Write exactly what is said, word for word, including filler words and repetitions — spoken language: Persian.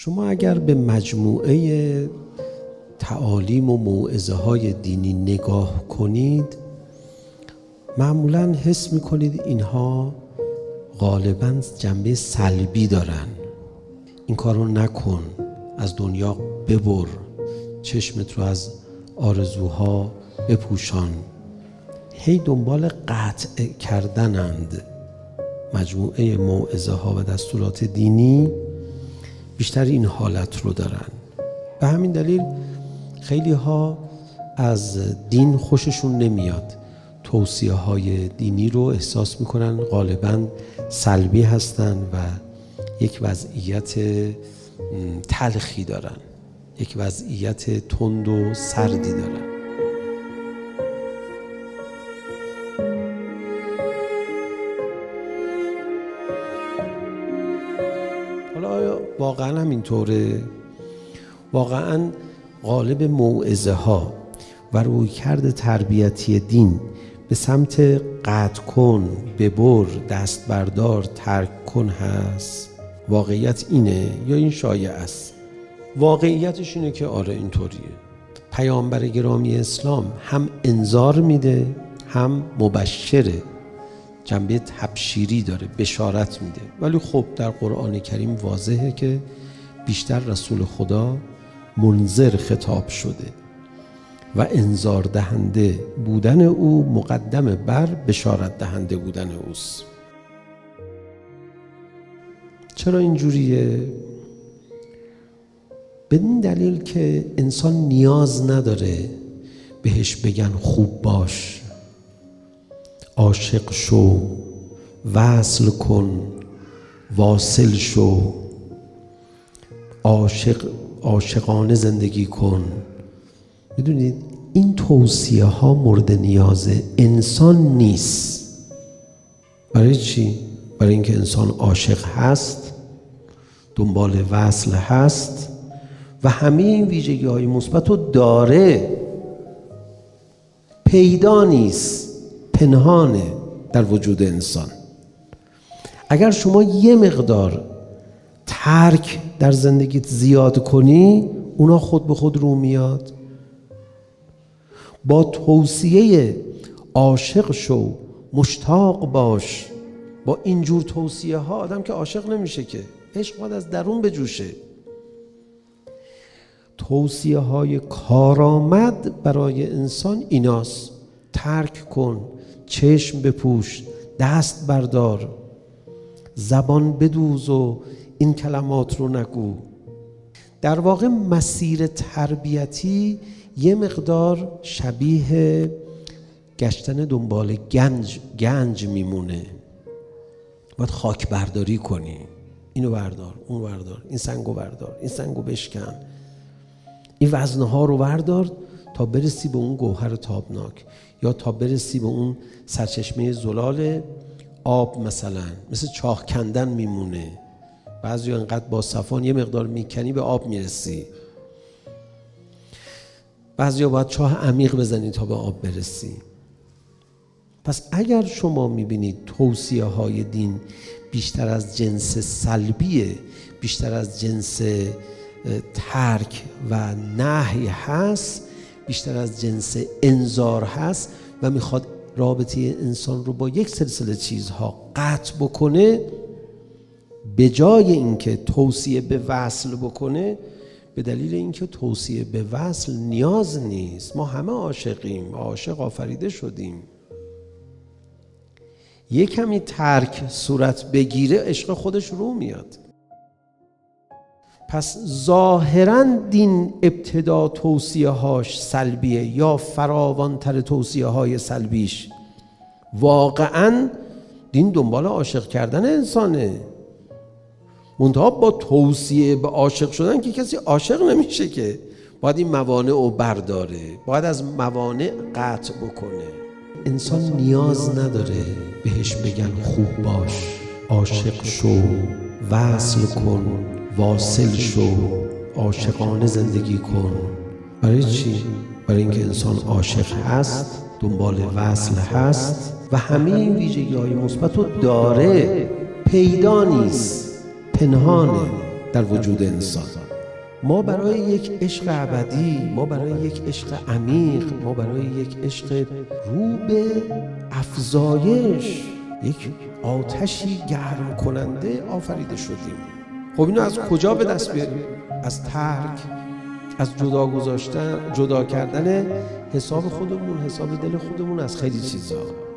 شما اگر به مجموعه تعالیم و موعظه های دینی نگاه کنید، معمولاً حس میکنید اینها غالباً جنبه سلبی دارن. این کارو نکن، از دنیا ببر، چشمت رو از آرزوها بپوشان. هی دنبال قطع کردنند. مجموعه موعظه ها و دستورات دینی بیشتر این حالت رو دارن. به همین دلیل خیلی ها از دین خوششون نمیاد. توصیه های دینی رو احساس میکنن غالباً سلبی هستن و یک وضعیت تلخی دارن، یک وضعیت تند و سردی دارن. حالا آیا واقعا هم اینطوره؟ واقعا غالب موعظه ها و رویکرد تربیتی دین به سمت قطع کن، ببر، دست بردار، ترک کن هست؟ واقعیت اینه یا این شایعه است؟ واقعیتش اینه که آره اینطوریه. پیامبر گرامی اسلام هم انذار میده هم مبشره، جنبه تبشیری داره، بشارت میده. ولی خب در قرآن کریم واضحه که بیشتر رسول خدا منذر خطاب شده و انذار دهنده بودن او مقدم بر بشارت دهنده بودن اوست. چرا اینجوریه؟ به این دلیل که انسان نیاز نداره بهش بگن خوب باش، عاشق شو، وصل کن، واصل شو، عاشق عاشقانه زندگی کن. میدونید این توصیه ها مورد نیاز انسان نیست. برای چی؟ برای اینکه انسان عاشق هست، دنبال وصل هست و همه این ویژگی های مثبت رو داره. پیدا نیست، پنهانه در وجود انسان. اگر شما یه مقدار ترک در زندگیت زیاد کنی، اونا خود به خود رو میاد. با توصیه عاشق شو، مشتاق باش، با اینجور توصیه ها آدم که عاشق نمیشه که. عشق باید از درون بجوشه. توصیه های کارآمد برای انسان ایناست: ترک کن، چشم بپوش، دست بردار، زبان بدوز و این کلمات رو نگو. در واقع مسیر تربیتی یه مقدار شبیه گشتن دنبال گنج گنج میمونه. باید خاک برداری کنی، اینو بردار، اون بردار، این سنگو بردار، این سنگو بشکن، این وزنها رو بردار تا برسی به اون گوهر تابناک، یا تا برسی به اون سرچشمه زلال آب. مثلا مثل چاه کندن میمونه. بعضی انقدر با صفان یه مقدار میکنی به آب میرسی، بعضی باید چاه عمیق بزنی تا به آب برسی. پس اگر شما میبینید توصیه های دین بیشتر از جنس سلبیه، بیشتر از جنس ترک و نهی هست، بیشتر از جنس انذار هست و میخواد رابطه انسان رو با یک سلسله چیزها قطع بکنه، به جای اینکه توصیه به وصل بکنه، به دلیل اینکه توصیه به وصل نیاز نیست. ما همه عاشقیم، عاشق آفریده شدیم. یک کمی ترک صورت بگیره، عشق خودش رو میاد. پس ظاهراً دین ابتدا توصیه هاش سلبیه یا فراوانتر توصیه های سلبیش. واقعاً دین دنبال عاشق کردن انسانه. منتها با توصیه به عاشق شدن که کسی عاشق نمیشه که. باید این موانع رو برداره، باید از موانع قطع بکنه. انسان نیاز نداره بهش بگن خوب باش، عاشق شو، وصل کن، واصل شو، عاشقانه زندگی کن. برای چی؟ برای اینکه انسان عاشق هست، دنبال وصل هست و همه این ویژگی های مثبت رو داره. پیدا نیست، پنهانه. در وجود انسان. ما برای یک عشق ابدی، ما برای یک عشق عمیق، ما برای یک عشق رو به افزایش، یک آتشی گرم کننده آفریده شدیم. خب اینو از کجا به دست بیاریم؟ از ترک، از جدا گذاشتن، جدا کردن حساب خودمون، حساب دل خودمون از خیلی چیزها.